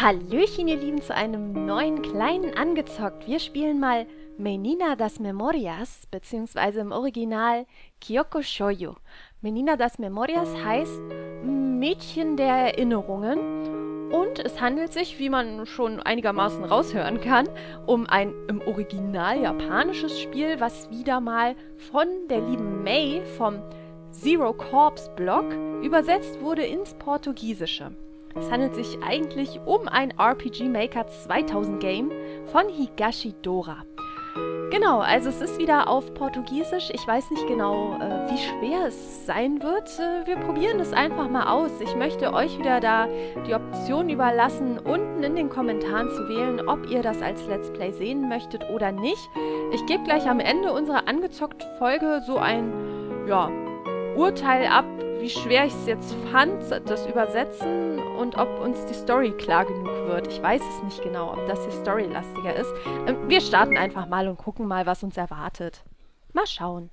Hallöchen, ihr Lieben, zu einem neuen kleinen Angezockt. Wir spielen mal Menina das Memorias, beziehungsweise im Original Kyoko Shoujo. Menina das Memorias heißt Mädchen der Erinnerungen und es handelt sich, wie man schon einigermaßen raushören kann, um ein im Original japanisches Spiel, was wieder mal von der lieben Mei vom Zero Corps Blog übersetzt wurde ins Portugiesische. Es handelt sich eigentlich um ein RPG Maker 2000 Game von Higashi Dora. Genau, also es ist wieder auf Portugiesisch. Ich weiß nicht genau, wie schwer es sein wird. Wir probieren es einfach mal aus. Ich möchte euch wieder da die Option überlassen, unten in den Kommentaren zu wählen, ob ihr das als Let's Play sehen möchtet oder nicht. Ich gebe gleich am Ende unserer angezockt Folge so ein, Urteil ab, wie schwer ich es jetzt fand, das Übersetzen und ob uns die Story klar genug wird. Ich weiß es nicht genau, ob das hier storylastiger ist. Wir starten einfach mal und gucken mal, was uns erwartet. Mal schauen.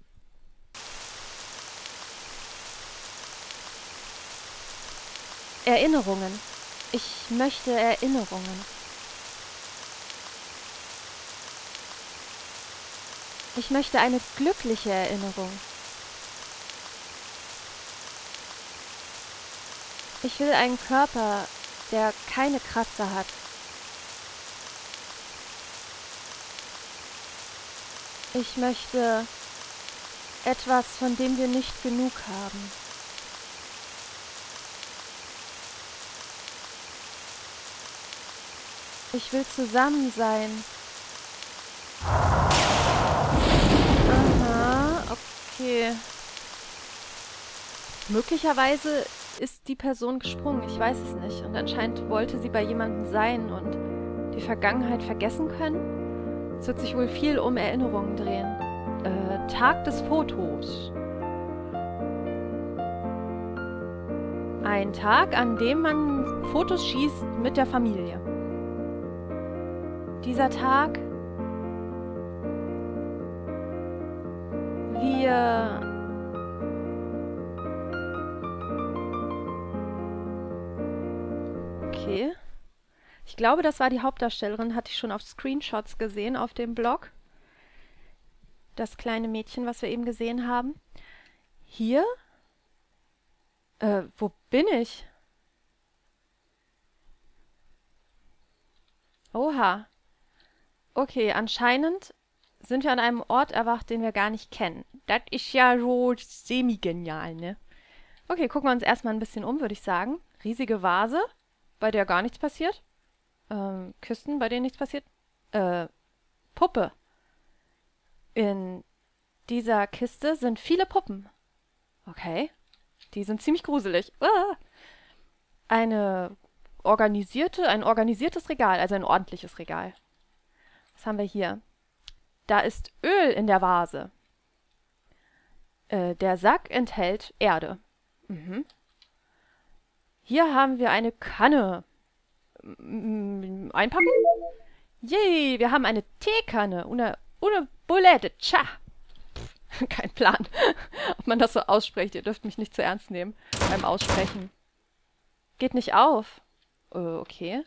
Erinnerungen. Ich möchte Erinnerungen. Ich möchte eine glückliche Erinnerung. Ich will einen Körper, der keine Kratzer hat. Ich möchte etwas, von dem wir nicht genug haben. Ich will zusammen sein. Aha, okay. Möglicherweise ist die Person gesprungen, ich weiß es nicht. Und anscheinend wollte sie bei jemandem sein und die Vergangenheit vergessen können. Es wird sich wohl viel um Erinnerungen drehen. Tag des Fotos. Ein Tag, an dem man Fotos schießt mit der Familie. Dieser Tag, wir okay. Ich glaube, das war die Hauptdarstellerin, hatte ich schon auf Screenshots gesehen auf dem Blog. Das kleine Mädchen, was wir eben gesehen haben. Hier? Wo bin ich? Oha. Okay, anscheinend sind wir an einem Ort erwacht, den wir gar nicht kennen. Das ist ja so semi-genial, ne? Okay, gucken wir uns erstmal ein bisschen um, würde ich sagen. Riesige Vase, bei der gar nichts passiert. Kisten, bei denen nichts passiert. Puppe. In dieser Kiste sind viele Puppen. Okay. Die sind ziemlich gruselig. Ein organisiertes Regal, also ein ordentliches Regal. Was haben wir hier? Da ist Öl in der Vase. Der Sack enthält Erde. Mhm. Hier haben wir eine Kanne. Einpacken? Yay, wir haben eine Teekanne. Una Bulette. Tja. Kein Plan, ob man das so ausspricht. Ihr dürft mich nicht zu ernst nehmen beim Aussprechen. Geht nicht auf. Okay.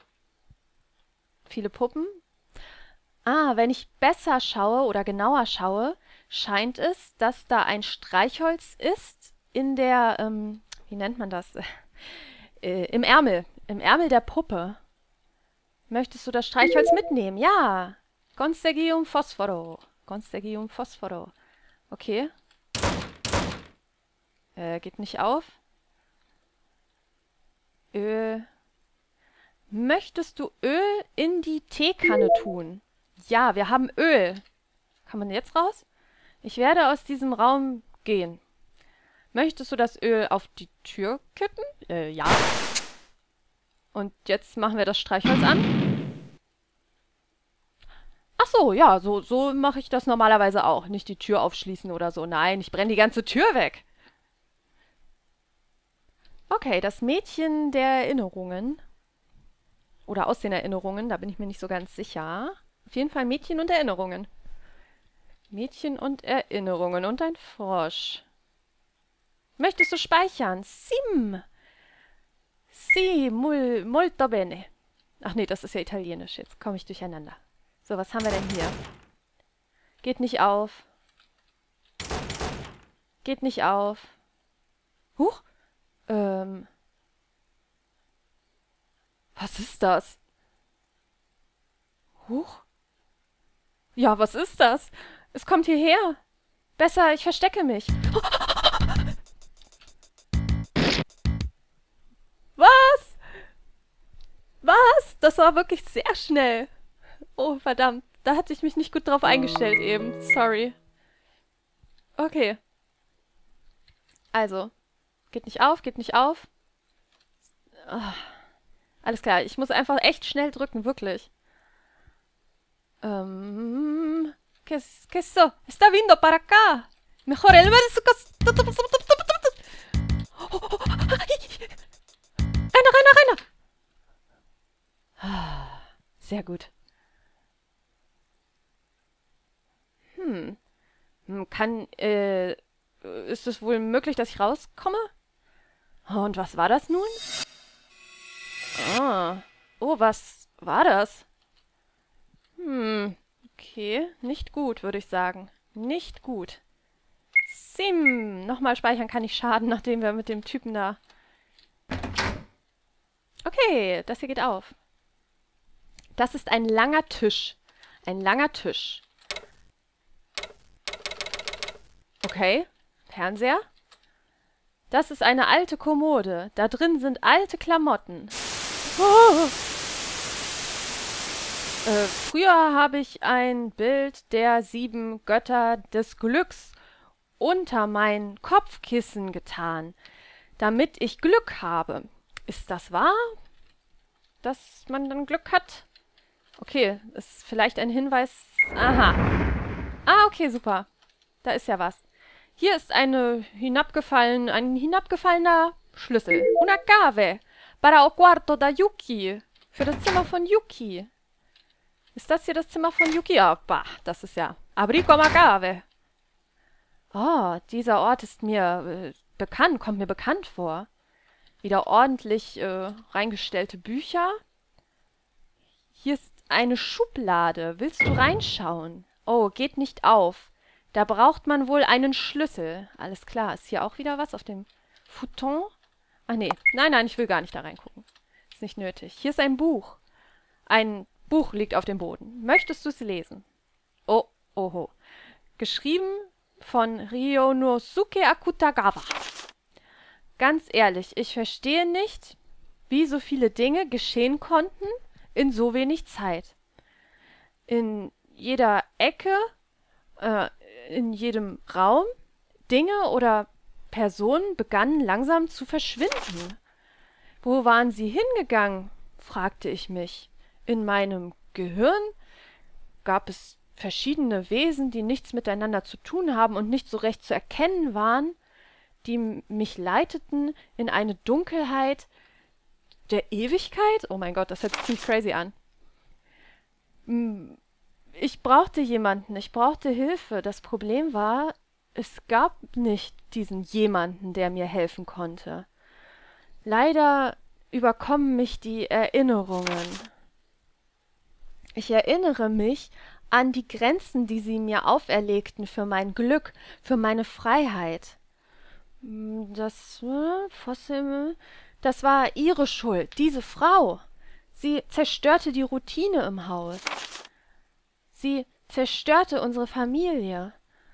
Viele Puppen. Ah, wenn ich besser schaue oder genauer schaue, scheint es, dass da ein Streichholz ist in der, wie nennt man das? Im Ärmel. Im Ärmel der Puppe. Möchtest du das Streichholz mitnehmen? Ja. Constegium Phosphoro. Constegium Phosphoro. Okay. Geht nicht auf. Möchtest du Öl in die Teekanne tun? Ja, wir haben Öl. Kann man jetzt raus? Ich werde aus diesem Raum gehen. Möchtest du das Öl auf die Tür kippen? Ja. Und jetzt machen wir das Streichholz an. Ach so, ja, so mache ich das normalerweise auch. Nicht die Tür aufschließen oder so. Nein, ich brenne die ganze Tür weg. Okay, das Mädchen der Erinnerungen. Oder aus den Erinnerungen, da bin ich mir nicht so ganz sicher. Auf jeden Fall Mädchen und Erinnerungen. Mädchen und Erinnerungen und ein Frosch. Möchtest du speichern? Sim. Sì, molto bene. Ach nee, das ist ja italienisch. Jetzt komme ich durcheinander. So, was haben wir denn hier? Geht nicht auf. Geht nicht auf. Huch. Was ist das? Huch. Ja, was ist das? Es kommt hierher. Besser, ich verstecke mich. Was? Was? Das war wirklich sehr schnell. Oh, verdammt. Da hatte ich mich nicht gut drauf eingestellt eben. Sorry. Okay. Also. Geht nicht auf, geht nicht auf. Ah, alles klar, ich muss einfach echt schnell drücken, wirklich. ¿Qué es eso? Está vindo para acá. Mejor el ver su Reiner. Sehr gut. Ist es wohl möglich, dass ich rauskomme? Und was war das nun? Ah. Oh, was war das? Okay. Nicht gut, würde ich sagen. Nicht gut. Sim. Nochmal speichern kann nicht schaden, nachdem wir mit dem Typen da... Okay, das hier geht auf. Das ist ein langer Tisch. Ein langer Tisch. Okay. Fernseher. Das ist eine alte Kommode. Da drin sind alte Klamotten. Oh. Früher habe ich ein Bild der 7 Götter des Glücks unter mein Kopfkissen getan, damit ich Glück habe. Ist das wahr, dass man dann Glück hat? Okay, ist vielleicht ein Hinweis. Aha. Ah, okay, super. Da ist ja was. Hier ist ein hinabgefallener Schlüssel. Una cave para o quarto da Yuki. Für das Zimmer von Yuki. Ist das hier das Zimmer von Yuki? Ja, bah, das ist ja... Abrigo Magave. Oh, dieser Ort ist mir bekannt, kommt mir bekannt vor. Wieder ordentlich reingestellte Bücher. Hier ist eine Schublade. Willst du reinschauen? Oh, geht nicht auf. Da braucht man wohl einen Schlüssel. Alles klar. Ist hier auch wieder was auf dem Futon? Ah, nee. Nein, ich will gar nicht da reingucken. Ist nicht nötig. Hier ist ein Buch. Ein Buch liegt auf dem Boden. Möchtest du es lesen? Oh, oho. Geschrieben von Ryonosuke Akutagawa. Ganz ehrlich, ich verstehe nicht, wie so viele Dinge geschehen konnten in so wenig Zeit. In jeder Ecke, in jedem Raum, Dinge oder Personen begannen langsam zu verschwinden. Wo waren sie hingegangen, fragte ich mich. In meinem Gehirn gab es verschiedene Wesen, die nichts miteinander zu tun haben und nicht so recht zu erkennen waren, die mich leiteten in eine Dunkelheit der Ewigkeit. Oh mein Gott, das hört sich ziemlich crazy an. Ich brauchte jemanden, ich brauchte Hilfe. Das Problem war, es gab nicht diesen jemanden, der mir helfen konnte. Leider überkommen mich die Erinnerungen. Ich erinnere mich an die Grenzen, die sie mir auferlegten für mein Glück, für meine Freiheit. Das war ihre Schuld, diese Frau. Sie zerstörte die Routine im Haus. Sie zerstörte unsere Familie.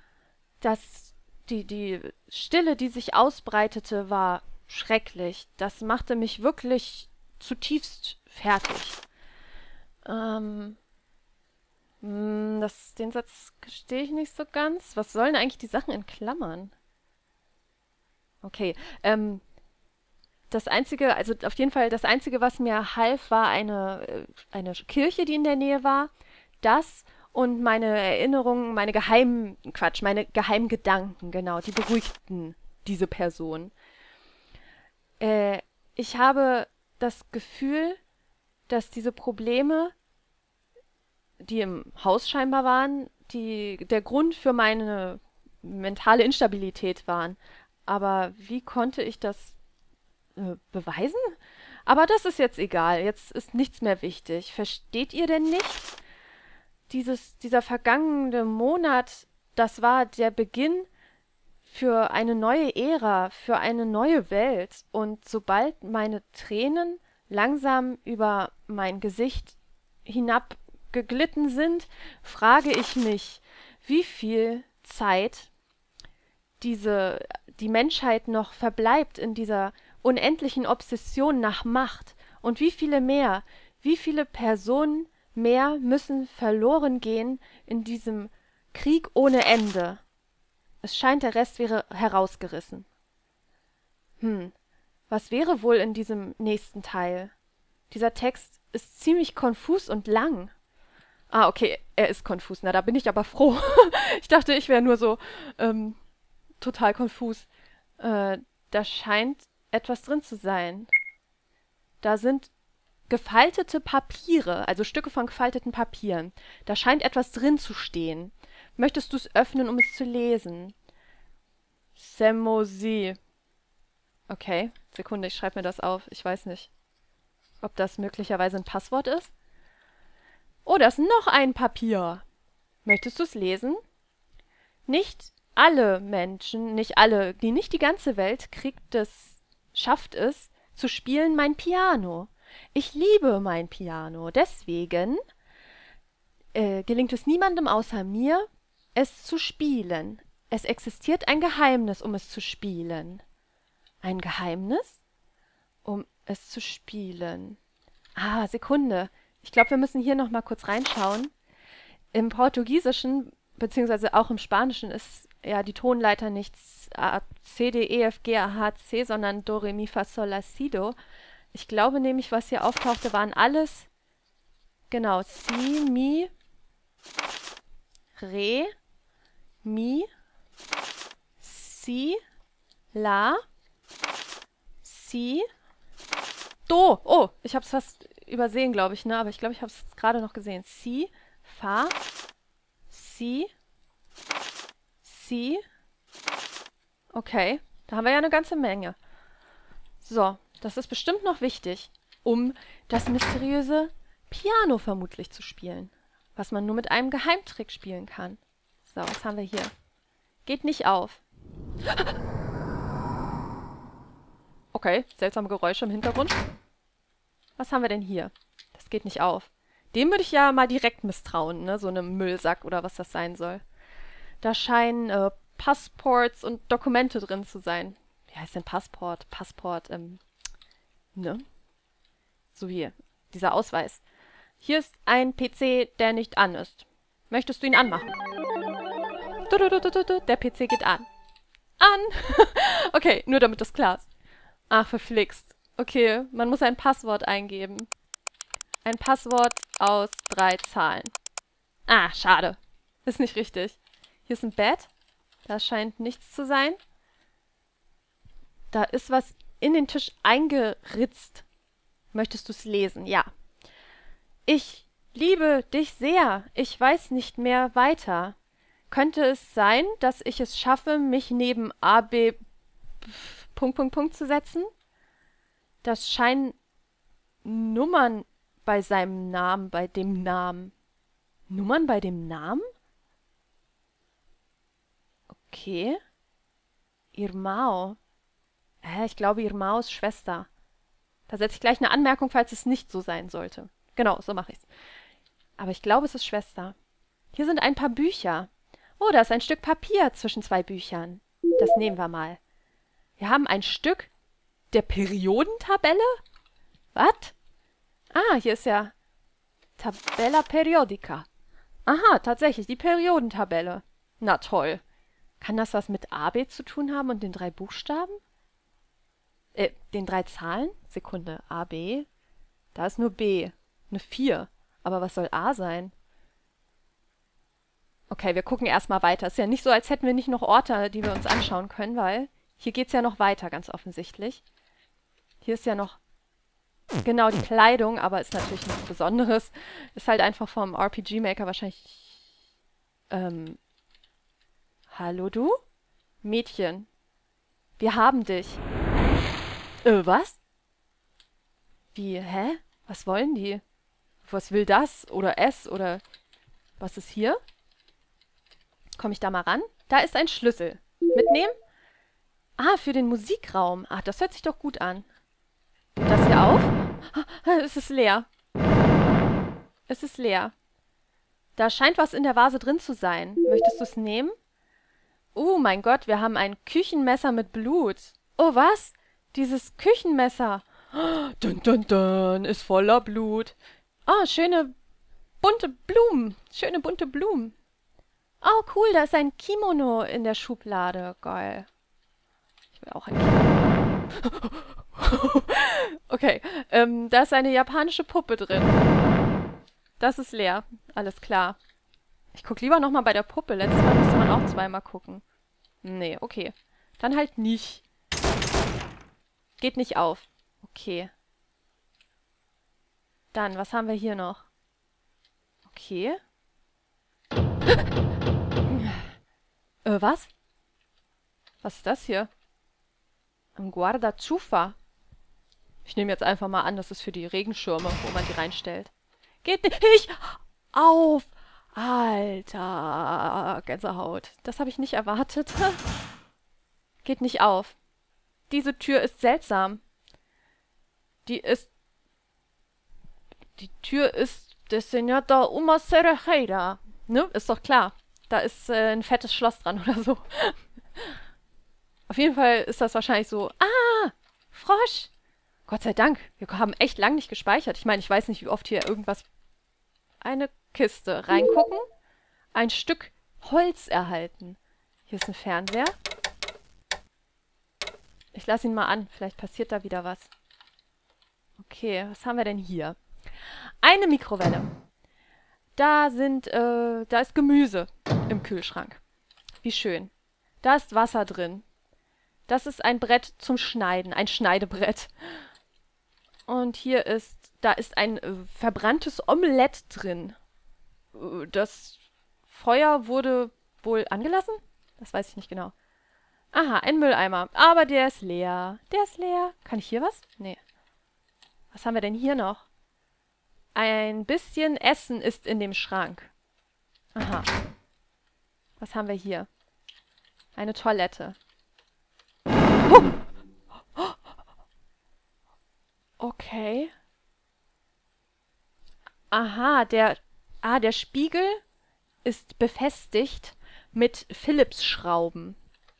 Die Stille, die sich ausbreitete, war schrecklich. Das machte mich wirklich zutiefst fertig. Den Satz verstehe ich nicht so ganz. Was sollen eigentlich die Sachen in Klammern? Okay, das Einzige, also auf jeden Fall das Einzige, was mir half, war eine Kirche, die in der Nähe war. Das und meine Erinnerungen, meine geheimen Gedanken, genau, die beruhigten diese Person. Ich habe das Gefühl, dass diese Probleme, die im Haus scheinbar waren, der Grund für meine mentale Instabilität waren. Aber wie konnte ich das beweisen? Aber das ist jetzt egal. Jetzt ist nichts mehr wichtig. Versteht ihr denn nicht? Dieser vergangene Monat, das war der Beginn für eine neue Ära, für eine neue Welt. Und sobald meine Tränen langsam über mein Gesicht hinabgeglitten sind, frage ich mich, wie viel Zeit die Menschheit noch verbleibt in dieser unendlichen Obsession nach Macht und wie viele Personen mehr müssen verloren gehen in diesem Krieg ohne Ende. Es scheint, der Rest wäre herausgerissen. Was wäre wohl in diesem nächsten Teil? Dieser Text ist ziemlich konfus und lang. Ah, okay, er ist konfus. Na, da bin ich aber froh. Ich dachte, ich wäre nur so total konfus. Da scheint etwas drin zu sein. Da sind gefaltete Papiere, also Stücke von gefalteten Papieren. Da scheint etwas drin zu stehen. Möchtest du es öffnen, um es zu lesen? Semosi. Okay, Sekunde, ich schreibe mir das auf. Ich weiß nicht, ob das möglicherweise ein Passwort ist. Oh, da ist noch ein Papier. Möchtest du es lesen? Nicht alle Menschen, nicht die ganze Welt schafft es, zu spielen mein Piano. Ich liebe mein Piano. Deswegen gelingt es niemandem außer mir, es zu spielen. Es existiert ein Geheimnis, um es zu spielen. Ein Geheimnis? Um es zu spielen. Ah, Sekunde. Ich glaube, wir müssen hier noch mal kurz reinschauen. Im Portugiesischen, beziehungsweise auch im Spanischen, ist ja die Tonleiter nicht C, D, E, F, G, A, H, C, sondern Do, Re, Mi, Fa, Sol, La, Si, Do. Ich glaube nämlich, was hier auftauchte, waren alles, genau, Si, Mi, Re, Mi, Si, La, Si, Do. Oh, ich habe es fast übersehen, glaube ich, ne? Aber ich glaube, ich habe es gerade noch gesehen. Si, Fa, Si, Si. Okay, da haben wir ja eine ganze Menge. So, das ist bestimmt noch wichtig, um das mysteriöse Piano vermutlich zu spielen, was man nur mit einem Geheimtrick spielen kann. So, was haben wir hier? Geht nicht auf. Okay, seltsame Geräusche im Hintergrund. Was haben wir denn hier? Das geht nicht auf. Dem würde ich ja mal direkt misstrauen, ne? So einem Müllsack oder was das sein soll. Da scheinen Passports und Dokumente drin zu sein. Wie heißt denn Passport? Ne? So wie dieser Ausweis. Hier ist ein PC, der nicht an ist. Möchtest du ihn anmachen? Der PC geht an. An! Okay, nur damit das klar ist. Ach, verflixt. Okay, man muss ein Passwort eingeben. Ein Passwort aus 3 Zahlen. Ah, schade. Ist nicht richtig. Hier ist ein Bett. Da scheint nichts zu sein. Da ist was in den Tisch eingeritzt. Möchtest du es lesen? Ja. Ich liebe dich sehr. Ich weiß nicht mehr weiter. Könnte es sein, dass ich es schaffe, mich neben AB... zu setzen? Das scheinen Nummern bei seinem Namen, bei dem Namen. Nummern bei dem Namen? Okay. Irmão. Ich glaube, Irmão ist Schwester. Da setze ich gleich eine Anmerkung, falls es nicht so sein sollte. Genau, so mache ich es. Aber ich glaube, es ist Schwester. Hier sind ein paar Bücher. Oh, da ist ein Stück Papier zwischen 2 Büchern. Das nehmen wir mal. Wir haben ein Stück der Periodentabelle? Was? Ah, hier ist ja Tabella Periodica. Aha, tatsächlich, die Periodentabelle. Na toll. Kann das was mit AB zu tun haben und den 3 Buchstaben? Den 3 Zahlen? Sekunde, AB. Da ist nur B. Eine 4. Aber was soll A sein? Okay, wir gucken erstmal weiter. Ist ja nicht so, als hätten wir nicht noch Orte, die wir uns anschauen können, weil hier geht es ja noch weiter, ganz offensichtlich. Hier ist ja noch genau die Kleidung, aber ist natürlich nichts Besonderes. Ist halt einfach vom RPG-Maker wahrscheinlich... Hallo du? Mädchen. Wir haben dich. Was? Wie, hä? Was wollen die? Was will das? Oder es? Oder was ist hier? Komme ich da mal ran? Da ist ein Schlüssel. Mitnehmen? Ah, für den Musikraum. Ah, das hört sich doch gut an. Geht das hier auf? Es ist leer. Es ist leer. Da scheint was in der Vase drin zu sein. Möchtest du es nehmen? Oh mein Gott, wir haben ein Küchenmesser mit Blut. Oh, was? Dieses Küchenmesser. Dun, dun, dun, ist voller Blut. Oh, schöne bunte Blumen. Schöne bunte Blumen. Oh, cool, da ist ein Kimono in der Schublade. Geil. Ich will auch ein Kimono. Okay, da ist eine japanische Puppe drin. Das ist leer. Alles klar. Ich gucke lieber nochmal bei der Puppe. Letztes Mal musste man auch zweimal gucken. Nee, okay. Dann halt nicht. Geht nicht auf. Okay. Dann, was haben wir hier noch? Okay. Was? Was ist das hier? Ein Guarda-Chufa. Ich nehme jetzt einfach mal an, das ist für die Regenschirme, wo man die reinstellt. Geht nicht auf! Alter, Gänsehaut. Das habe ich nicht erwartet. Geht nicht auf. Diese Tür ist seltsam. Die Tür ist Desenhada uma Cerejeira. Ne? Ist doch klar. Da ist ein fettes Schloss dran oder so. Auf jeden Fall ist das wahrscheinlich so. Ah! Frosch! Gott sei Dank. Wir haben echt lang nicht gespeichert. Ich meine, ich weiß nicht, wie oft hier irgendwas... Eine Kiste. Reingucken. Ein Stück Holz erhalten. Hier ist ein Fernseher. Ich lasse ihn mal an. Vielleicht passiert da wieder was. Okay, was haben wir denn hier? Eine Mikrowelle. Da ist Gemüse im Kühlschrank. Wie schön. Da ist Wasser drin. Das ist ein Brett zum Schneiden. Ein Schneidebrett. Und da ist ein verbranntes Omelett drin. Das Feuer wurde wohl angelassen? Das weiß ich nicht genau. Aha, ein Mülleimer. Aber der ist leer. Der ist leer. Kann ich hier was? Nee. Was haben wir denn hier noch? Ein bisschen Essen ist in dem Schrank. Aha. Was haben wir hier? Eine Toilette. Oh! Okay. Aha, der Spiegel ist befestigt mit Phillips-Schrauben.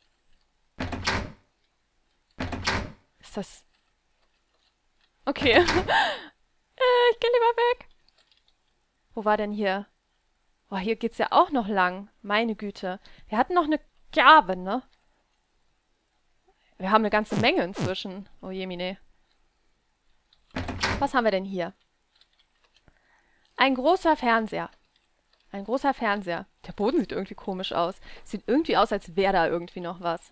Ist das... Okay. Ich gehe lieber weg. Wo war denn hier? Oh, hier geht's ja auch noch lang. Meine Güte. Wir hatten noch eine Gabe, ne? Wir haben eine ganze Menge inzwischen. Oh jemine. Was haben wir denn hier? Ein großer Fernseher. Ein großer Fernseher. Der Boden sieht irgendwie komisch aus. Sieht irgendwie aus, als wäre da irgendwie noch was.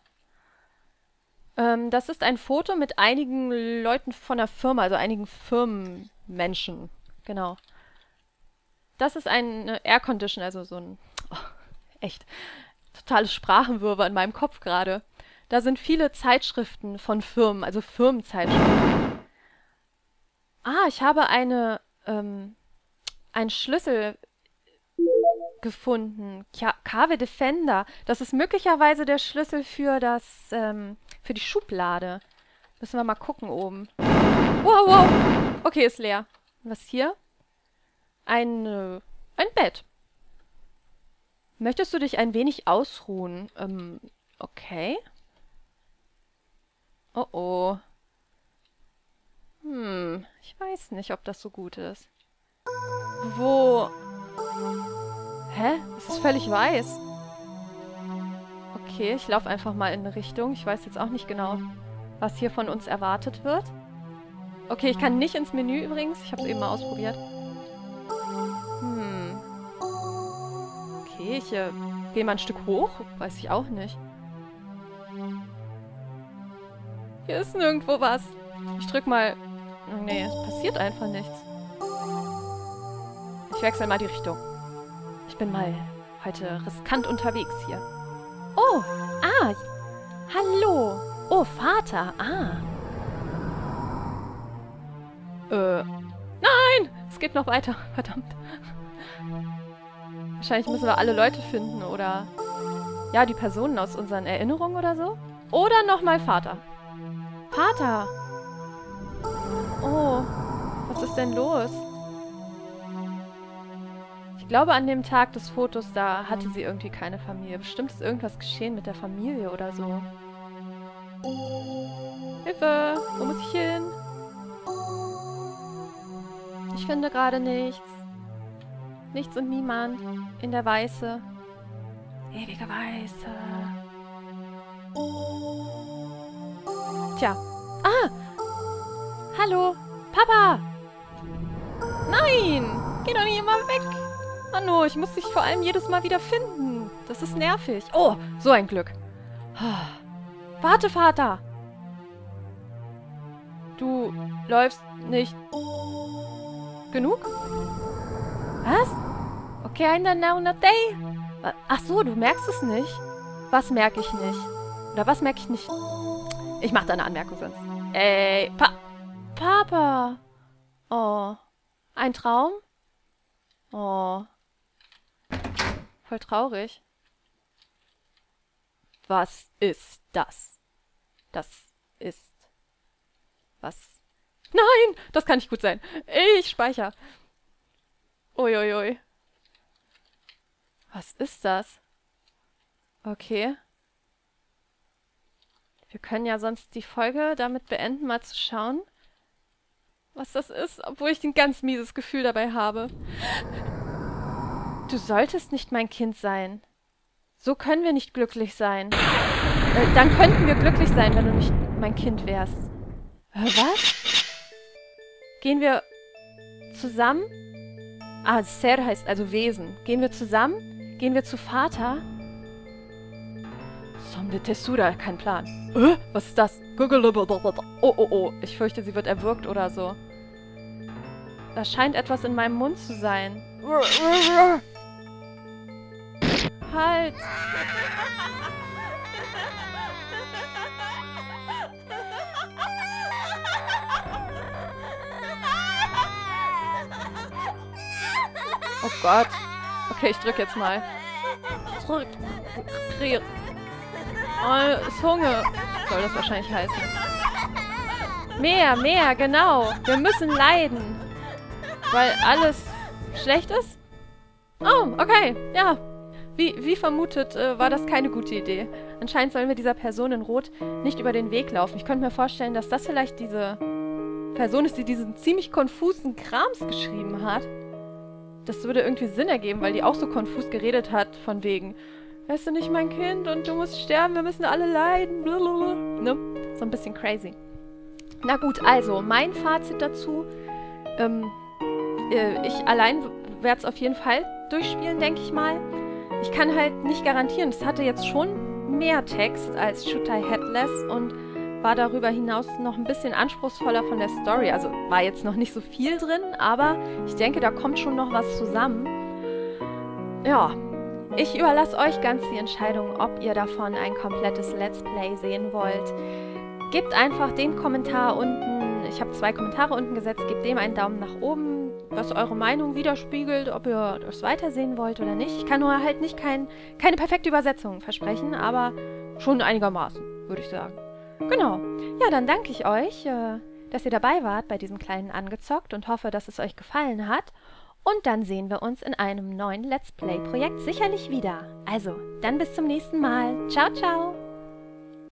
Das ist ein Foto mit einigen Leuten von der Firma, also einigen Firmenmenschen. Genau. Das ist ein Aircondition, also so ein... Oh, echt. Totales Sprachenwirrwarr in meinem Kopf gerade. Da sind viele Zeitschriften von Firmen, also Firmenzeitschriften. Ah, ich habe einen Schlüssel gefunden. Cave Defender. Das ist möglicherweise der Schlüssel für für die Schublade. Müssen wir mal gucken oben. Wow, wow. Okay, ist leer. Was hier? Ein Bett. Möchtest du dich ein wenig ausruhen? Okay. Oh oh. Ich weiß nicht, ob das so gut ist. Wo? Hä? Es ist völlig weiß. Okay, ich laufe einfach mal in eine Richtung. Ich weiß jetzt auch nicht genau, was hier von uns erwartet wird. Okay, ich kann nicht ins Menü übrigens. Ich habe es eben mal ausprobiert. Okay, ich gehe mal ein Stück hoch. Weiß ich auch nicht. Hier ist nirgendwo was. Ich drück mal... Nee, es passiert einfach nichts. Ich wechsle mal die Richtung. Ich bin mal heute riskant unterwegs hier. Oh, hallo. Oh, Vater, Nein! Es geht noch weiter. Verdammt. Wahrscheinlich müssen wir alle Leute finden oder... Ja, die Personen aus unseren Erinnerungen oder so. Oder nochmal Vater. Vater! Oh, was ist denn los? Ich glaube, an dem Tag des Fotos, da hatte sie irgendwie keine Familie. Bestimmt ist irgendwas geschehen mit der Familie oder so. Hilfe! Wo muss ich hin? Ich finde gerade nichts. Nichts und niemand. In der Weiße. Ewige Weiße. Tja. Ah! Hallo! Papa! Nein! Geh doch nicht immer weg! Manno, ich muss dich vor allem jedes Mal wieder finden. Das ist nervig. Oh, so ein Glück. Warte, Vater! Du läufst nicht genug? Was? Okay, ein now not day. Ach so, du merkst es nicht? Was merke ich nicht? Oder was merke ich nicht? Ich mache da eine Anmerkung sonst. Ey, Papa! Oh. Ein Traum? Oh. Voll traurig. Was ist das? Das ist... Was? Nein! Das kann nicht gut sein. Ich speichere. Uiuiui. Was ist das? Okay. Wir können ja sonst die Folge damit beenden, mal zu schauen, was das ist, obwohl ich ein ganz mieses Gefühl dabei habe. Du solltest nicht mein Kind sein. So können wir nicht glücklich sein. Dann könnten wir glücklich sein, wenn du nicht mein Kind wärst. Was? Gehen wir zusammen? Ah, Ser heißt also Wesen. Gehen wir zusammen? Gehen wir zu Vater? Som de Tessura, kein Plan. Was ist das? Oh, oh, oh. Ich fürchte, sie wird erwürgt oder so. Da scheint etwas in meinem Mund zu sein. Halt! Oh Gott. Okay, ich drück jetzt mal. Drück. Zunge. Soll das wahrscheinlich heißen. Mehr, genau. Wir müssen leiden. Weil alles schlecht ist? Oh, okay. Ja. Wie vermutet, war das keine gute Idee. Anscheinend sollen wir dieser Person in Rot nicht über den Weg laufen. Ich könnte mir vorstellen, dass das vielleicht diese Person ist, die diesen ziemlich konfusen Krams geschrieben hat. Das würde irgendwie Sinn ergeben, weil die auch so konfus geredet hat, von wegen, weißt du nicht, mein Kind, und du musst sterben, wir müssen alle leiden, blablabla. Ne? So ein bisschen crazy. Na gut, also, mein Fazit dazu, ich allein werde es auf jeden Fall durchspielen, denke ich mal. Ich kann halt nicht garantieren, es hatte jetzt schon mehr Text als Should I Headless und war darüber hinaus noch ein bisschen anspruchsvoller von der Story. Also war jetzt noch nicht so viel drin, aber ich denke, da kommt schon noch was zusammen. Ja, ich überlasse euch ganz die Entscheidung, ob ihr davon ein komplettes Let's Play sehen wollt. Gebt einfach den Kommentar unten, ich habe 2 Kommentare unten gesetzt, gebt dem einen Daumen nach oben, was eure Meinung widerspiegelt, ob ihr das weitersehen wollt oder nicht. Ich kann nur halt nicht keine perfekte Übersetzung versprechen, aber schon einigermaßen, würde ich sagen. Genau. Ja, dann danke ich euch, dass ihr dabei wart bei diesem kleinen Angezockt und hoffe, dass es euch gefallen hat. Und dann sehen wir uns in einem neuen Let's Play-Projekt sicherlich wieder. Also, dann bis zum nächsten Mal. Ciao, ciao!